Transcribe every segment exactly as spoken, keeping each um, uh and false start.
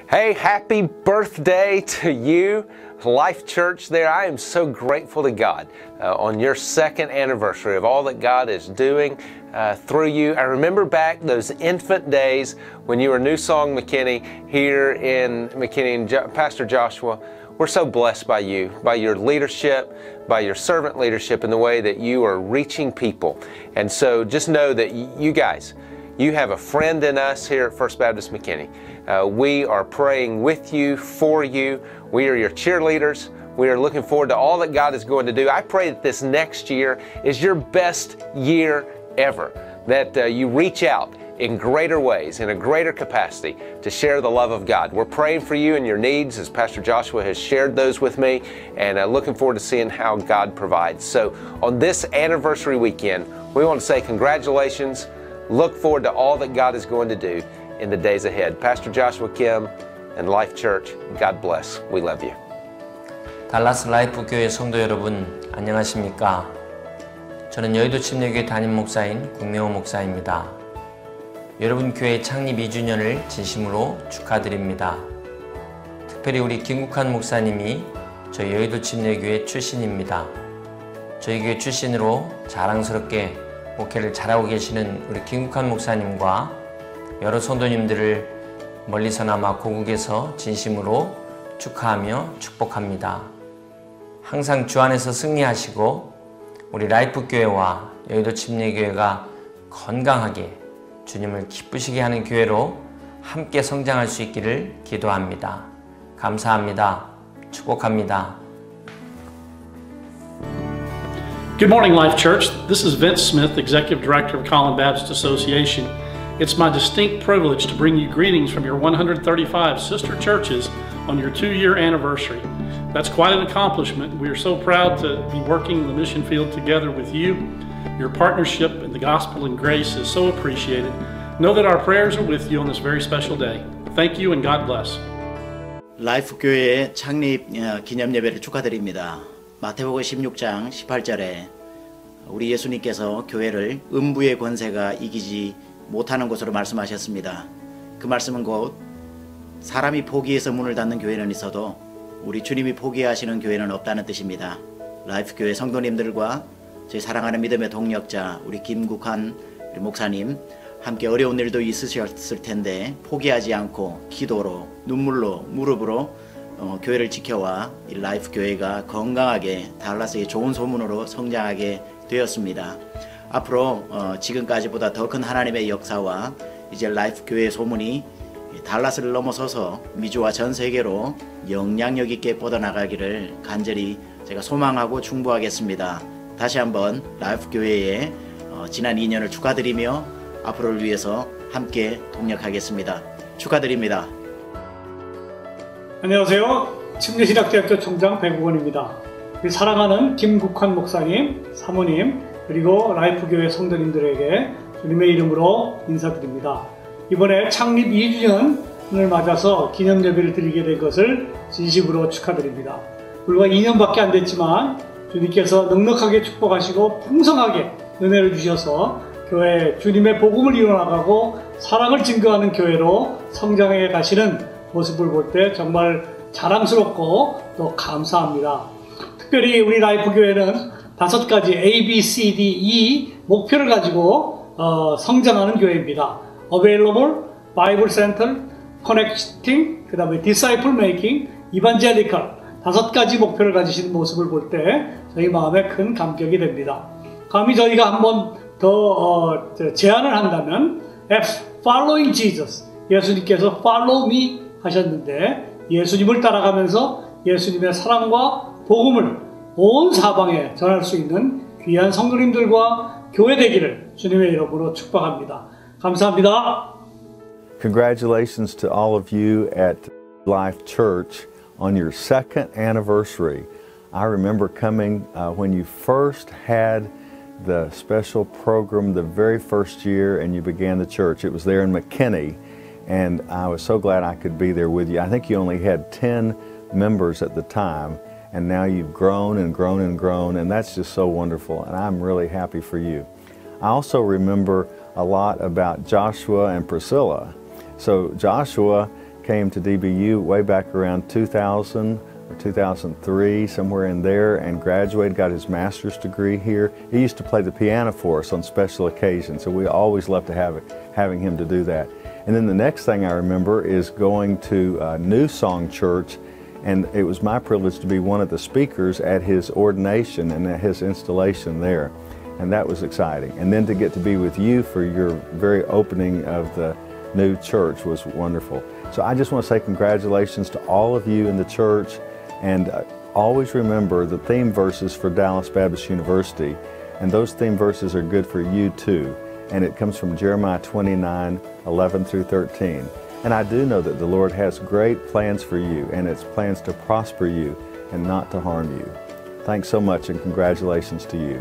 Hey, happy birthday to you, Life Church there. I am so grateful to God uh, on your second anniversary of all that God is doing uh, through you. I remember back those infant days when you were New Song McKinney here in McKinney, and jo- Pastor Joshua. We're so blessed by you, by your leadership, by your servant leadership, and the way that you are reaching people. And so just know that you guys, you have a friend in us here at First Baptist McKinney. Uh, we are praying with you, for you. We are your cheerleaders. We are looking forward to all that God is going to do. I pray that this next year is your best year ever, that uh, you reach out in greater ways, in a greater capacity, to share the love of God. We're praying for you and your needs, as Pastor Joshua has shared those with me, and uh, looking forward to seeing how God provides. So on this anniversary weekend, we want to say congratulations. Look forward to all that God is going to do in the days ahead. Pastor Joshua Kim and Life Church, God bless. We love you. 달라스 라이프 교회 성도 여러분, 안녕하십니까? 저는 여의도 침례교회 담임 목사인 국명호 목사입니다. 여러분 교회 창립 이 주년을 진심으로 축하드립니다. 특별히 우리 김국환 목사님이 저희 여의도 침례교회 출신입니다. 저희 교회 출신으로 자랑스럽게 목회를 잘하고 계시는 우리 김국환 목사님과 여러 성도님들을 멀리서나마 고국에서 진심으로 축하하며 축복합니다. 항상 주 안에서 승리하시고 우리 라이프 교회와 여의도 침례교회가 건강하게 주님을 기쁘시게 하는 교회로 함께 성장할 수 있기를 기도합니다. 감사합니다. 축복합니다. Good morning, Life Church. This is Vince Smith, Executive Director of Collin Baptist Association. It's my distinct privilege to bring you greetings from your one hundred thirty-five sister churches on your two-year anniversary. That's quite an accomplishment. We are so proud to be working in the mission field together with you. Your partnership in the gospel and grace is so appreciated. Know that our prayers are with you on this very special day. Thank you and God bless. 라이프 교회의 창립 기념 예배를 축하드립니다. 마태복음 십육 장 십팔 절에 우리 예수님께서 교회를 음부의 권세가 이기지 못하는 곳으로 말씀하셨습니다. 그 말씀은 곧 사람이 포기해서 문을 닫는 교회는 있어도 우리 주님이 포기하시는 교회는 없다는 뜻입니다. 라이프 교회 성도님들과 저희 사랑하는 믿음의 동력자 우리 김국환 우리 목사님 함께 어려운 일도 있으셨을 텐데 포기하지 않고 기도로 눈물로 무릎으로 어, 교회를 지켜와 이 라이프 교회가 건강하게 달라스의 좋은 소문으로 성장하게 되었습니다. 앞으로 어, 지금까지보다 더 큰 하나님의 역사와 이제 라이프 교회의 소문이 달라스를 넘어서서 미주와 전 세계로 영향력 있게 뻗어나가기를 간절히 제가 소망하고 충고하겠습니다. 다시 한번 라이프 교회의 어, 지난 이 년을 축하드리며 앞으로를 위해서 함께 동력하겠습니다. 축하드립니다. 안녕하세요. 침례신학대학교 총장 백우건입니다. 우리 사랑하는 김국환 목사님, 사모님, 그리고 라이프 교회 성도님들에게 주님의 이름으로 인사드립니다. 이번에 창립 이 주년을 맞아서 기념 예배를 드리게 된 것을 진심으로 축하드립니다. 불과 이 년밖에 안 됐지만 주님께서 넉넉하게 축복하시고 풍성하게 은혜를 주셔서 교회 주님의 복음을 이뤄나가고 사랑을 증거하는 교회로 성장해 가시는 모습을 볼 때 정말 자랑스럽고 또 감사합니다. 특별히 우리 라이프 교회는 다섯 가지 A, B, C, D, E 목표를 가지고 어, 성장하는 교회입니다. Available, Bible Center, Connecting, 그 다음에 Disciple Making, Evangelical 다섯 가지 목표를 가지신 모습을 볼 때 저희 마음에 큰 감격이 됩니다. 감히 저희가 한번 더 어, 제안을 한다면 F, Following Jesus, 예수님께서 Follow Me 하셨는데 예수님을 따라가면서 예수님의 사랑과 복음을 온 사방에 전할 수 있는 귀한 성도님들과 교회 되기를 주님의 이름으로 축복합니다. 감사합니다. Congratulations to all of you at Life Church on your second anniversary. I remember coming uh, when you first had the special program the very first year and you began the church. It was there in McKinney, and I was so glad I could be there with you. I think you only had ten members at the time, and now you've grown and grown and grown, and that's just so wonderful, and I'm really happy for you. I also remember a lot about Joshua and Priscilla. So Joshua came to D B U way back around two thousand or two thousand three, somewhere in there, and graduated, got his master's degree here. He used to play the piano for us on special occasions, so we always loved to have it, having him to do that. And then the next thing I remember is going to uh, New Song Church, and it was my privilege to be one of the speakers at his ordination and at his installation there. And that was exciting. And then to get to be with you for your very opening of the new church was wonderful. So I just want to say congratulations to all of you in the church, and uh, always remember the theme verses for Dallas Baptist University, and those theme verses are good for you too. And it comes from Jeremiah twenty-nine, eleven through thirteen. And I do know that the Lord has great plans for you, and it's plans to prosper you and not to harm you. Thanks so much, and congratulations to you.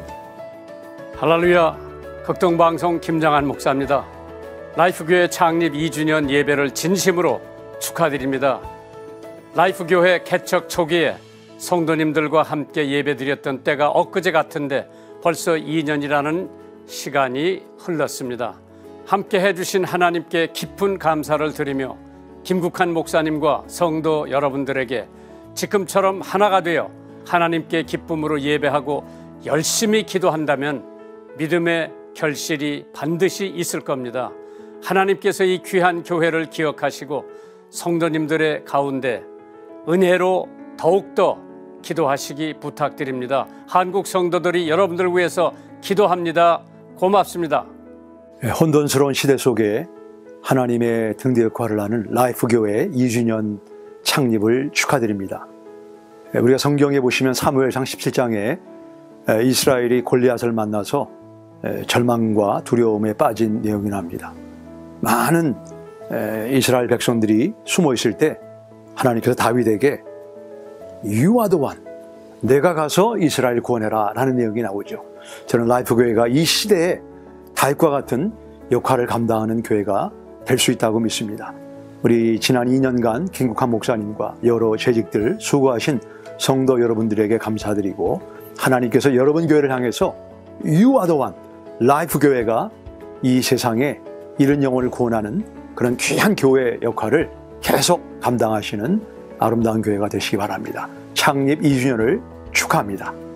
할렐루야, 극동방송 김장한 목사입니다. 라이프교회 창립 이 주년 예배를 진심으로 축하드립니다. 라이프교회 개척 초기에 성도님들과 함께 예배드렸던 때가 엊그제 같은데 벌써 이 년이라는 시간이 흘렀습니다. 함께 해주신 하나님께 깊은 감사를 드리며 김국환 목사님과 성도 여러분들에게 지금처럼 하나가 되어 하나님께 기쁨으로 예배하고 열심히 기도한다면 믿음의 결실이 반드시 있을 겁니다. 하나님께서 이 귀한 교회를 기억하시고 성도님들의 가운데 은혜로 더욱더 기도하시기 부탁드립니다. 한국 성도들이 여러분들을 위해서 기도합니다. 고맙습니다. 혼돈스러운 시대 속에 하나님의 등대 역할을 하는 라이프교회 이 주년 창립을 축하드립니다. 우리가 성경에 보시면 사무엘상 십칠 장에 이스라엘이 골리앗을 만나서 절망과 두려움에 빠진 내용이 납니다. 많은 이스라엘 백성들이 숨어 있을 때 하나님께서 다윗에게 You are the one, 내가 가서 이스라엘 구원해라 라는 내용이 나오죠. 저는 라이프교회가 이 시대에 다윗과 같은 역할을 감당하는 교회가 될 수 있다고 믿습니다. 우리 지난 이 년간 김국환 목사님과 여러 재직들 수고하신 성도 여러분들에게 감사드리고, 하나님께서 여러분 교회를 향해서 You are the one, 라이프교회가 이 세상에 이른 영혼을 구원하는 그런 귀한 교회 역할을 계속 감당하시는 아름다운 교회가 되시기 바랍니다. 창립 이 주년을 축하합니다.